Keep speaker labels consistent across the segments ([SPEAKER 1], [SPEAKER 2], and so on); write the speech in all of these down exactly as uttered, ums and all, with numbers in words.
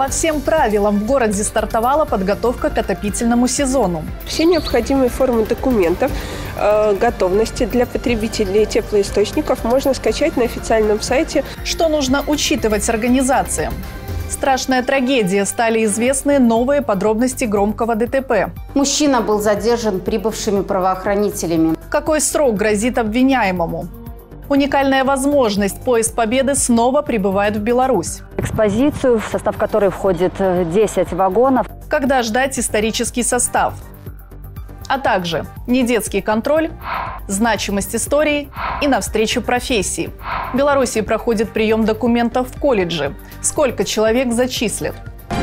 [SPEAKER 1] По всем правилам в городе стартовала подготовка к отопительному сезону.
[SPEAKER 2] Все необходимые формы документов э, готовности для потребителей теплоисточников можно скачать на официальном сайте.
[SPEAKER 1] Что нужно учитывать организациям? Страшная трагедия. Стали известны новые подробности громкого ДТП.
[SPEAKER 3] Мужчина был задержан прибывшими правоохранителями.
[SPEAKER 1] Какой срок грозит обвиняемому? Уникальная возможность. Поезд Победы снова прибывает в Беларусь.
[SPEAKER 4] Экспозицию, в состав которой входит десять вагонов.
[SPEAKER 1] Когда ждать исторический состав? А также недетский контроль, значимость истории и навстречу профессии. В Беларуси проходит прием документов в колледже. Сколько человек зачислят?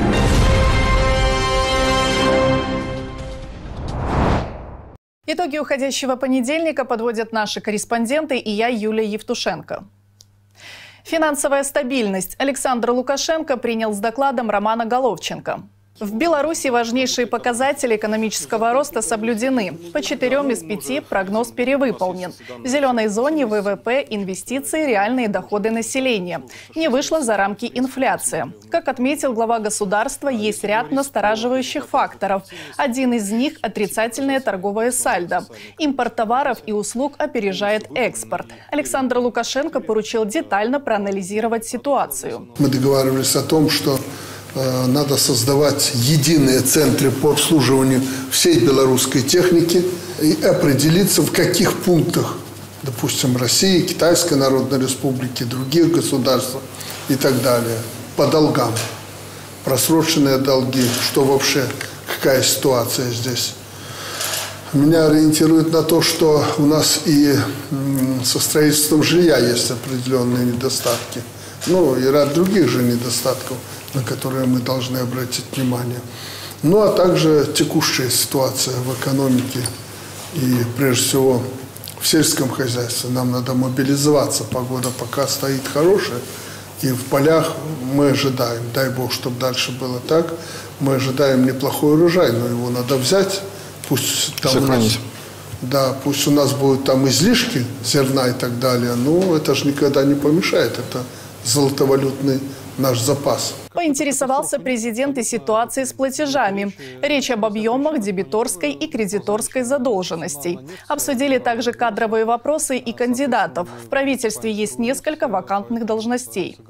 [SPEAKER 1] Итоги уходящего понедельника подводят наши корреспонденты и я, Юлия Евтушенко. Финансовая стабильность. Александр Лукашенко принял с докладом Романа Головченко. В Беларуси важнейшие показатели экономического роста соблюдены. По четырем из пяти прогноз перевыполнен. В зеленой зоне ВВП, инвестиции, реальные доходы населения. Не вышла за рамки инфляция. Как отметил глава государства, есть ряд настораживающих факторов. Один из них – отрицательное торговое сальдо. Импорт товаров и услуг опережает экспорт. Александр Лукашенко поручил детально проанализировать ситуацию.
[SPEAKER 5] Мы договаривались о том, что надо создавать единые центры по обслуживанию всей белорусской техники и определиться, в каких пунктах, допустим, России, Китайской Народной Республики, других государств и так далее, по долгам. Просроченные долги, что вообще, какая ситуация здесь. Меня ориентирует на то, что у нас и со строительством жилья есть определенные недостатки. Ну и ряд других же недостатков, на которые мы должны обратить внимание. Ну, а также текущая ситуация в экономике и, прежде всего, в сельском хозяйстве. Нам надо мобилизоваться. Погода пока стоит хорошая. И в полях мы ожидаем, дай бог, чтобы дальше было так, мы ожидаем неплохой урожай, но его надо взять. Пусть там у нас, да, пусть у нас будут там излишки зерна и так далее, но это же никогда не помешает. Это золотовалютный наш запас.
[SPEAKER 1] Поинтересовался президент и ситуацией с платежами. Речь об объемах дебиторской и кредиторской задолженностей. Обсудили также кадровые вопросы и кандидатов. В правительстве есть несколько вакантных должностей.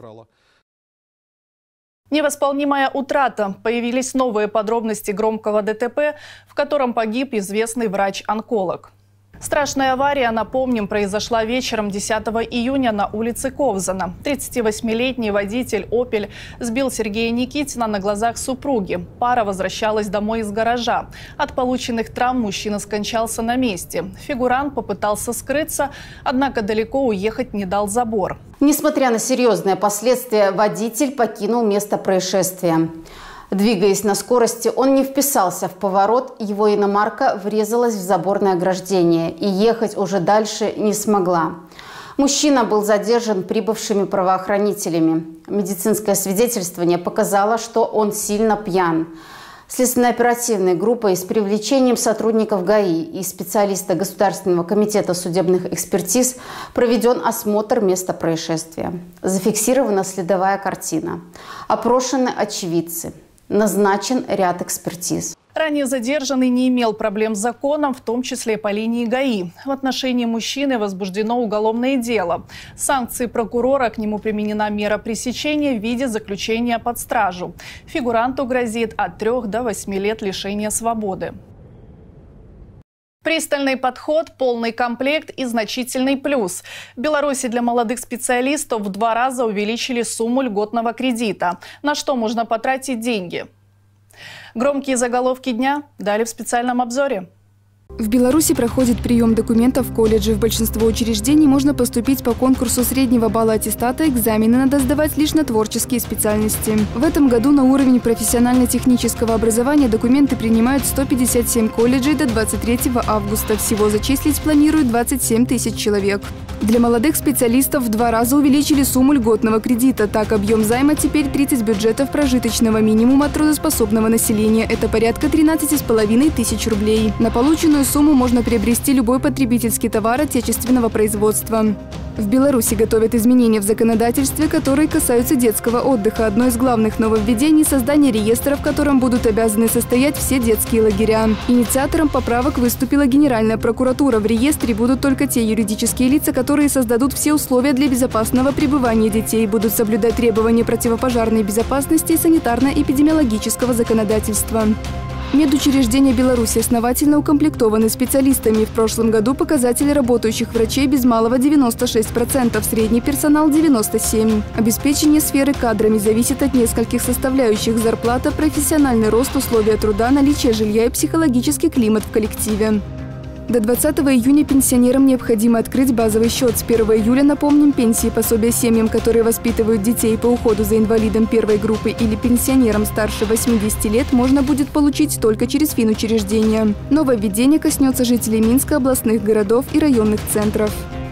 [SPEAKER 1] Невосполнимая утрата. Появились новые подробности громкого ДТП, в котором погиб известный врач-онколог. Страшная авария, напомним, произошла вечером десятого июня на улице Ковзана. тридцативосьмилетний водитель «Опель» сбил Сергея Никитина на глазах супруги. Пара возвращалась домой из гаража. От полученных травм мужчина скончался на месте. Фигурант попытался скрыться, однако далеко уехать не дал забор.
[SPEAKER 3] Несмотря на серьезные последствия, водитель покинул место происшествия. Двигаясь на скорости, он не вписался в поворот, его иномарка врезалась в заборное ограждение и ехать уже дальше не смогла. Мужчина был задержан прибывшими правоохранителями. Медицинское свидетельствование показало, что он сильно пьян. Следственно-оперативной группой с привлечением сотрудников ГАИ и специалиста Государственного комитета судебных экспертиз проведен осмотр места происшествия. Зафиксирована следовая картина. Опрошены очевидцы. Назначен ряд экспертиз.
[SPEAKER 1] Ранее задержанный не имел проблем с законом, в том числе по линии ГАИ. В отношении мужчины возбуждено уголовное дело. Санкции прокурора, к нему применена мера пресечения в виде заключения под стражу. Фигуранту грозит от трёх до восьми лет лишения свободы. Пристальный подход, полный комплект и значительный плюс. В Беларуси для молодых специалистов в два раза увеличили сумму льготного кредита. На что можно потратить деньги? Громкие заголовки дня дали в специальном обзоре.
[SPEAKER 6] В Беларуси проходит прием документов в колледже. В большинство учреждений можно поступить по конкурсу среднего балла аттестата. Экзамены надо сдавать лишь на творческие специальности. В этом году на уровень профессионально-технического образования документы принимают сто пятьдесят семь колледжей до двадцать третьего августа. Всего зачислить планируют двадцать семь тысяч человек. Для молодых специалистов в два раза увеличили сумму льготного кредита. Так, объем займа теперь тридцать бюджетов прожиточного минимума трудоспособного населения. Это порядка тринадцати с половиной тысяч рублей. На полученную сумму можно приобрести любой потребительский товар отечественного производства. В Беларуси готовят изменения в законодательстве, которые касаются детского отдыха. Одно из главных нововведений – создание реестра, в котором будут обязаны состоять все детские лагеря. Инициатором поправок выступила Генеральная прокуратура. В реестре будут только те юридические лица, которые создадут все условия для безопасного пребывания детей, будут соблюдать требования противопожарной безопасности и санитарно-эпидемиологического законодательства. Медучреждения Беларуси основательно укомплектованы специалистами. В прошлом году показатели работающих врачей без малого девяносто шесть процентов, средний персонал девяносто семь процентов. Обеспечение сферы кадрами зависит от нескольких составляющих: зарплата, профессиональный рост, условия труда, наличие жилья и психологический климат в коллективе. До двадцатого июня пенсионерам необходимо открыть базовый счет. С первого июля, напомним, пенсии и пособия семьям, которые воспитывают детей по уходу за инвалидом первой группы или пенсионерам старше восьмидесяти лет, можно будет получить только через финучреждения. Нововведение коснется жителей Минска, областных городов и районных центров.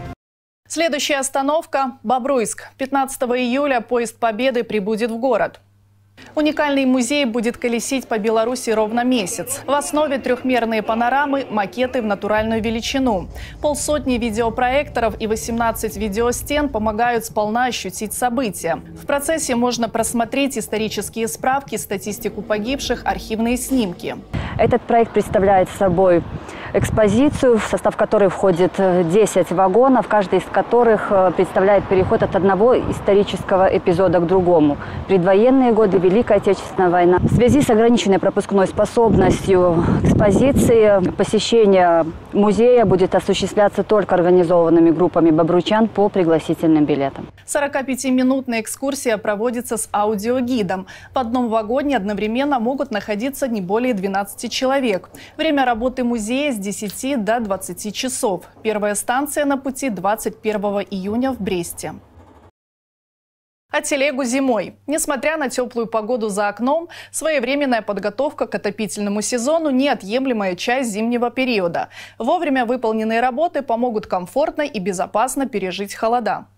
[SPEAKER 1] Следующая остановка – Бобруйск. пятнадцатого июля поезд Победы прибудет в город. Уникальный музей будет колесить по Беларуси ровно месяц. В основе трехмерные панорамы, макеты в натуральную величину. Полсотни видеопроекторов и восемнадцать видеостен помогают сполна ощутить события. В процессе можно просмотреть исторические справки, статистику погибших, архивные снимки.
[SPEAKER 4] Этот проект представляет собой экспозицию, в состав которой входит десять вагонов, каждый из которых представляет переход от одного исторического эпизода к другому. Предвоенные годы, Великая Отечественная война. В связи с ограниченной пропускной способностью экспозиции посещение музея будет осуществляться только организованными группами бобручан по пригласительным билетам.
[SPEAKER 1] сорокапятиминутная экскурсия проводится с аудиогидом. В одном вагоне одновременно могут находиться не более двенадцати человек. Время работы музея с десяти до двадцати часов. Первая станция на пути двадцать первого июня в Бресте. А телегу зимой. Несмотря на теплую погоду за окном, своевременная подготовка к отопительному сезону – неотъемлемая часть зимнего периода. Вовремя выполненные работы помогут комфортно и безопасно пережить холода.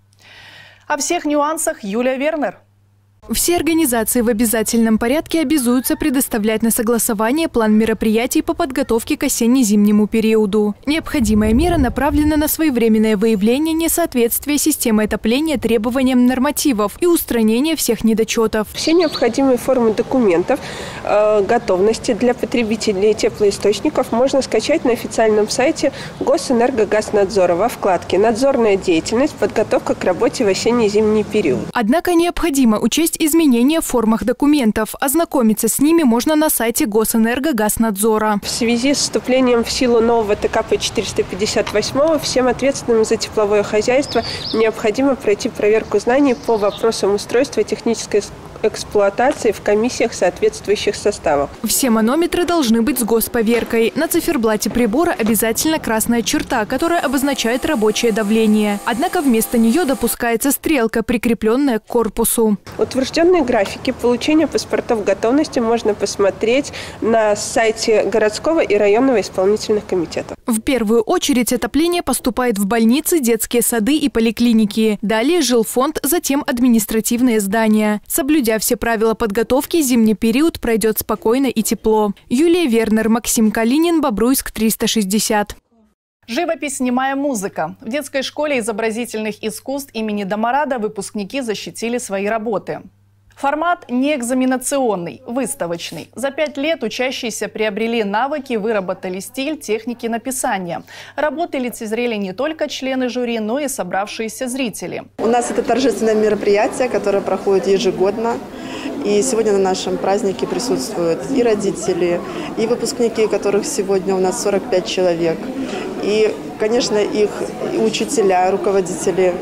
[SPEAKER 1] О всех нюансах Юлия Вернер.
[SPEAKER 7] Все организации в обязательном порядке обязуются предоставлять на согласование план мероприятий по подготовке к осенне-зимнему периоду. Необходимая мера направлена на своевременное выявление несоответствия системы отопления требованиям нормативов и устранение всех недочетов.
[SPEAKER 2] Все необходимые формы документов э, готовности для потребителей теплоисточников можно скачать на официальном сайте Госэнергогазнадзора во вкладке «Надзорная деятельность. Подготовка к работе в осенне-зимний период».
[SPEAKER 7] Однако необходимо учесть изменения в формах документов. Ознакомиться с ними можно на сайте Госэнергогазнадзора.
[SPEAKER 2] В связи с вступлением в силу нового ТКП четыреста пятьдесят восемь всем ответственным за тепловое хозяйство необходимо пройти проверку знаний по вопросам устройства технической эксплуатации в комиссиях соответствующих составов.
[SPEAKER 7] Все манометры должны быть с госповеркой. На циферблате прибора обязательно красная черта, которая обозначает рабочее давление. Однако вместо нее допускается стрелка, прикрепленная к корпусу.
[SPEAKER 2] Утвержденные графики получения паспортов готовности можно посмотреть на сайте городского и районного исполнительных комитетов.
[SPEAKER 7] В первую очередь отопление поступает в больницы, детские сады и поликлиники. Далее жилфонд, затем административные здания. Соблюдя все правила подготовки, зимний период пройдет спокойно и тепло. Юлия Вернер, Максим Калинин, Бобруйск, триста шестьдесят.
[SPEAKER 1] Живопись, немая музыка. В детской школе изобразительных искусств имени Домарада выпускники защитили свои работы. Формат не экзаменационный, выставочный. За пять лет учащиеся приобрели навыки, выработали стиль, техники написания. Работы лицезрели не только члены жюри, но и собравшиеся зрители.
[SPEAKER 8] У нас это торжественное мероприятие, которое проходит ежегодно. И сегодня на нашем празднике присутствуют и родители, и выпускники, которых сегодня у нас сорок пять человек. И, конечно, их учителя, руководители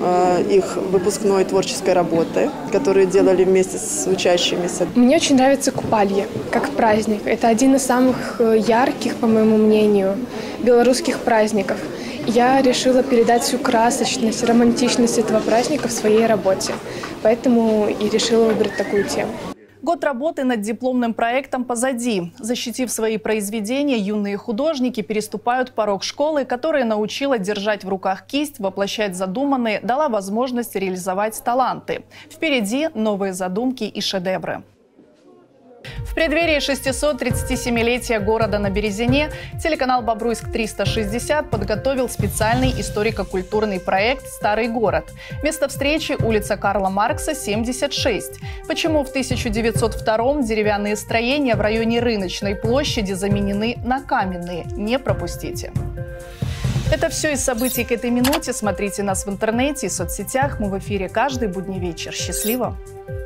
[SPEAKER 8] их выпускной творческой работы, которые делали вместе с учащимися.
[SPEAKER 9] Мне очень нравится купалье, как праздник. Это один из самых ярких, по моему мнению, белорусских праздников. Я решила передать всю красочность, романтичность этого праздника в своей работе. Поэтому и решила выбрать такую тему.
[SPEAKER 1] Год работы над дипломным проектом позади. Защитив свои произведения, юные художники переступают порог школы, которая научила держать в руках кисть, воплощать задуманные, дала возможность реализовать таланты. Впереди новые задумки и шедевры. В преддверии шестисот-тридцатисемилетия города на Березине телеканал «Бобруйск триста шестьдесят» подготовил специальный историко-культурный проект «Старый город». Место встречи – улица Карла Маркса, семьдесят шесть. Почему в тысяча девятьсот втором деревянные строения в районе Рыночной площади заменены на каменные? Не пропустите. Это все из событий к этой минуте. Смотрите нас в интернете и соцсетях. Мы в эфире каждый будний вечер. Счастливо!